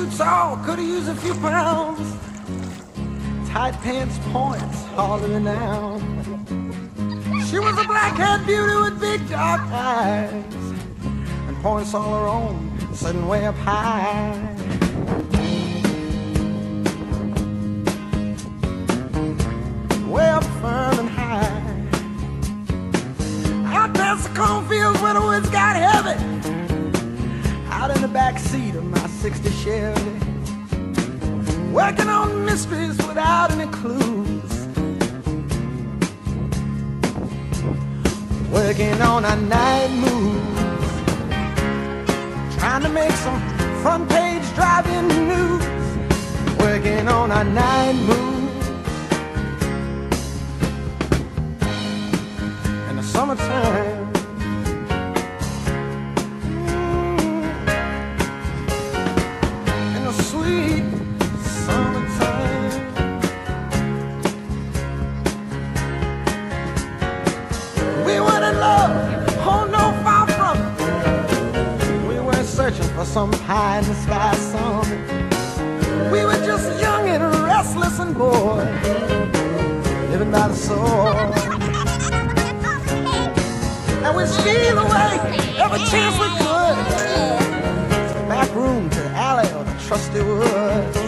too tall, could've used a few pounds. Tight pants points, all renowned. She was a black-haired beauty with big dark eyes, and points all her own, sitting way up high. Way up firm and high. Out past the cornfields where the woods got heavy. Out in the back seat of my '60 Chevy, working on mysteries without any clues, working on a night moves, trying to make some front page driving news, working on a night moves in the summertime. Sweet summertime. We were in love, oh no, far from it. We weren't searching for some pie in the sky summit. We were just young and restless and bored, living by the sword. And we'd steal away every chance we could, to the back room, to the alley, or the trusty wood.